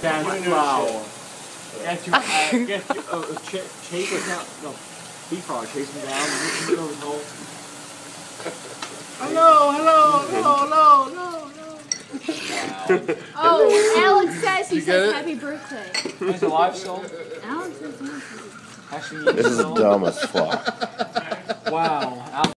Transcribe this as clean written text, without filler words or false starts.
Wow. Chase him down. No, Leapfrog, chase him down. Hello. Oh, Alex says he says happy birthday. Is it live still? Alex says yes. Actually, This is dumb as fuck. wow.